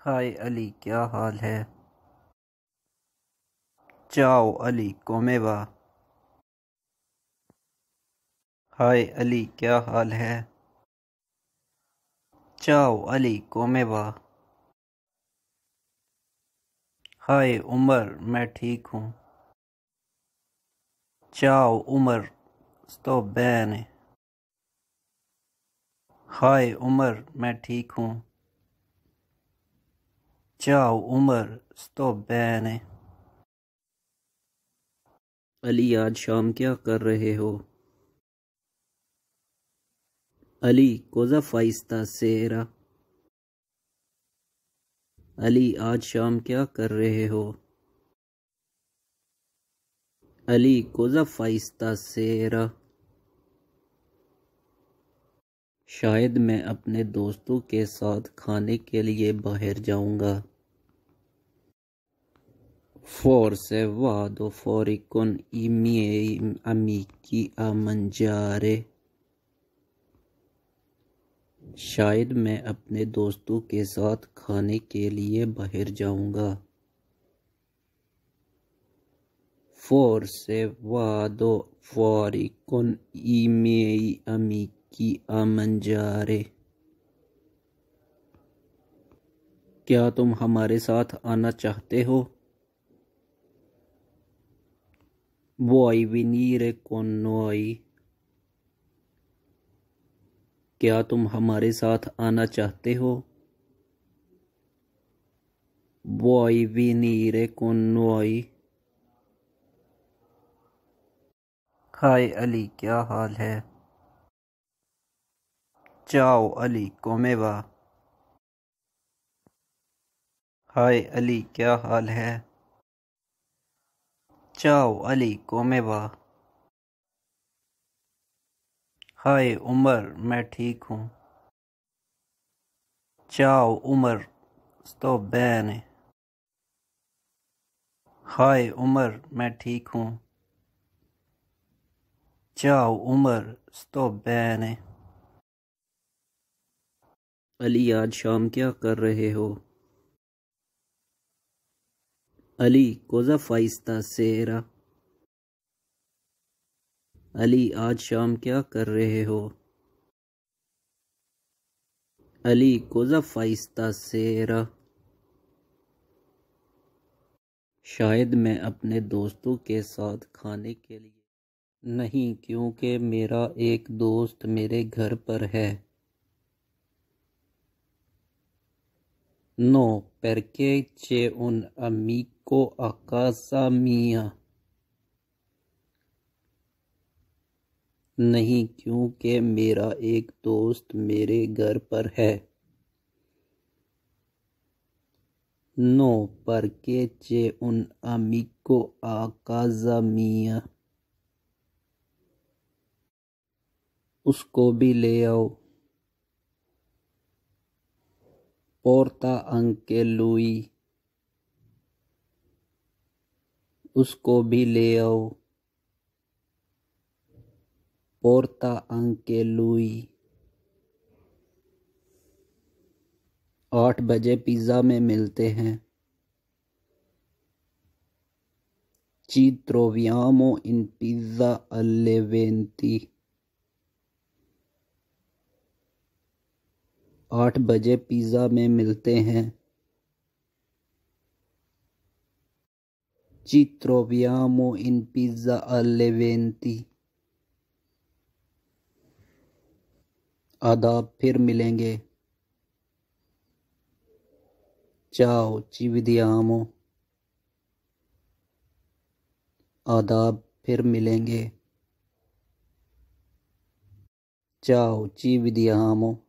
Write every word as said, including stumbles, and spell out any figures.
ہائے علی کیا حال ہے؟ چاؤ علی کومے با۔ ہائے علی کیا حال ہے؟ چاؤ علی کومے با۔ ہائے عمر میں ٹھیک ہوں۔ چاؤ عمر sto bene۔ ہائے عمر میں ٹھیک ہوں۔ چاؤ عمر sto bene۔ علی آج شام کیا کر رہے ہو؟ علی cosa fai stasera؟ علی آج شام کیا کر رہے ہو؟ علی cosa fai stasera؟ شاید میں اپنے دوستوں کے ساتھ کھانے کے لیے باہر جاؤں گا۔ Forse vado fuori con i miei amici a mangiare۔ شاید میں اپنے دوستوں کے ساتھ کھانے کے لیے باہر جاؤں گا۔ Forse vado fuori con i miei amici a mangiare۔ کیا تم ہمارے ساتھ آنا چاہتے ہو؟ Vuoi venire con noi؟ کیا تم ہمارے ساتھ آنا چاہتے ہو؟ Vuoi venire con noi؟ ہائے علی کیا حال ہے؟ چاؤ علی کومے با۔ ہائے علی کیا حال ہے؟ چاؤ علی کومے با۔ ہائے عمر میں ٹھیک ہوں۔ چاؤ عمر sto bene۔ ہائے عمر میں ٹھیک ہوں۔ چاؤ عمر sto bene۔ علی آج شام کیا کر رہے ہو؟ علی cosa fai stasera؟ علی آج شام کیا کر رہے ہو؟ علی cosa fai stasera؟ شاید میں اپنے دوستوں کے ساتھ کھانے کے لیے نہیں، کیونکہ میرا ایک دوست میرے گھر پر ہے۔ No perché c'è un amico a casa mia۔ نہیں کیونکہ میرا ایک دوست میرے گھر پر ہے۔ No perché c'è un amico a casa mia۔ اس کو بھی لے آؤ۔ Porta anche lui۔ اس کو بھی لے آؤ۔ Porta anche lui۔ آٹھ بجے پیزا میں ملتے ہیں۔ Ci troviamo in Piazza alle venti۔ آٹھ بجے پیزا میں ملتے ہیں۔ Ci troviamo in Piazza alle venti۔ آداب پھر ملیں گے۔ Ciao ci vediamo۔ آداب پھر ملیں گے۔ Ciao ci vediamo۔